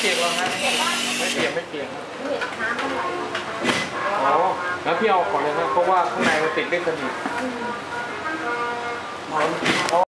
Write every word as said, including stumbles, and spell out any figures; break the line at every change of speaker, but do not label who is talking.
ปียกหรอกฮะไม่เปียกไม่เปียก
เห็นน้ำเท่าไหร่
อ๋อแล้วพี่เอาก่อนเลยนะเพราะว่าข้างในมันติดไม่สนิท